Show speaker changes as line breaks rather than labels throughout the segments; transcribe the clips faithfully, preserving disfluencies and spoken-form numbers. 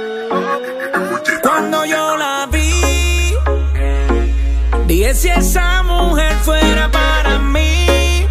Cuando yo la vi, dije si esa mujer fuera para mí.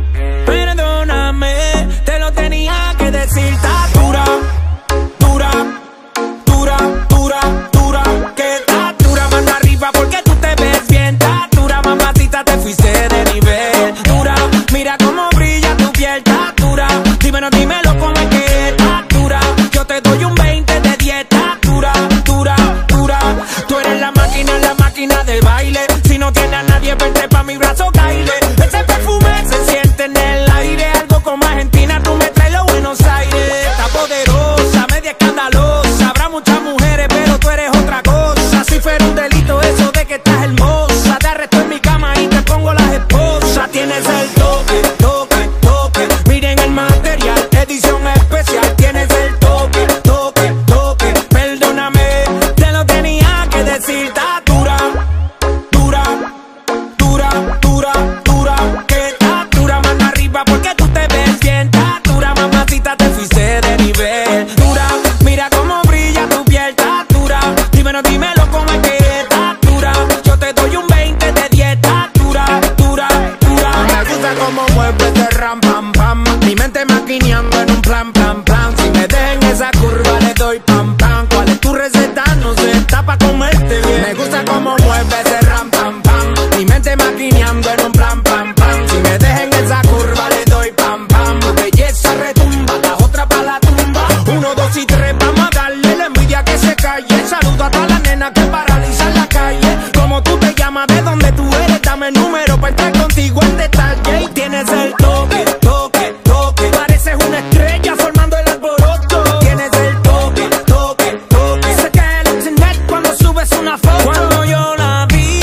Perdóname, te lo tenía que decir. Está dura, dura, dura, dura, dura. Que está dura, manda arriba porque tú te ves bien. Está dura, mamacita, te fuiste de nivel. Dura, mira cómo brilla tu piel. Está dura, dímelo, dímelo cómo es que está dura. Yo te doy un veinte de dieta. Dura, dura, dura. Tú eres la máquina, la máquina del baile. Si no tienes a nadie, vente pa' mi brazo, caile. Ese perfume se siente en el aire. Algo como Argentina, tú me traes los Buenos Aires. Está poderosa, media escandalosa. Habrá muchas mujeres, pero tú eres otra cosa. Si fuera un delito eso de que estás hermosa, te arresto en mi cama y te pongo las esposas. Tienes el toque, toque, toque. Miren el material, edición especial. Tienes el toque, toque, toque. Perdóname, te lo tenía que decir. Está dura, dura, dura, dura, dura. Que está dura, mano arriba porque tú te ves bien. Está dura, mamacita, te fuiste de nivel. Dura, mira cómo brilla tu piel. Está dura, dímelo, dímelo cómo es que está dura. Yo te doy un veinte de dieta. Dura, dura, dura. Me gusta cómo mueves ese ram, pam, pam. Mi mente maquineando en un plan, plan, plan. Si me dejen esa curva le doy pam, pam. ¿Cuál es tu receta? No sé, está pa' comerte bien. Me gusta cómo mueves ese ram, pam, pam. Mi mente maquineando en un plan, pam, pam. Si me dejen esa curva le doy pam, pam. Tu belleza retumba, la otra pa' la tumba. Uno, dos y tres, vamos a darle la envidia que se calle. Saludo a todas las nenas que paralizan la calle. Como tú te llamas, de dónde tú eres, dame el número pa' entrar contigo en detalle. Y tienes el toque, toque, toque. Pareces una estrella formando el alboroto. Tienes el toque, toque, toque. Se cae el internet cuando subes una foto. Cuando yo la vi,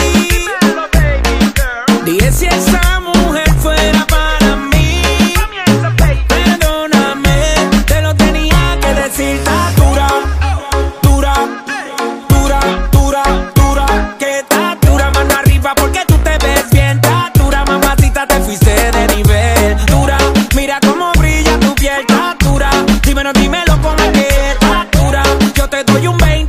dije si esa mujer fuera para mí. Perdóname, te lo tenía que decir. Está dura, dura, dura, dura, dura. Que está dura, mano arriba porque tú te ves bien. Está dura, mamacita, te fuiste de nivel. Dura, mira cómo brilla tu piel. Está dura, dímelo, dímelo cómo es que está dura. Yo te doy un veinte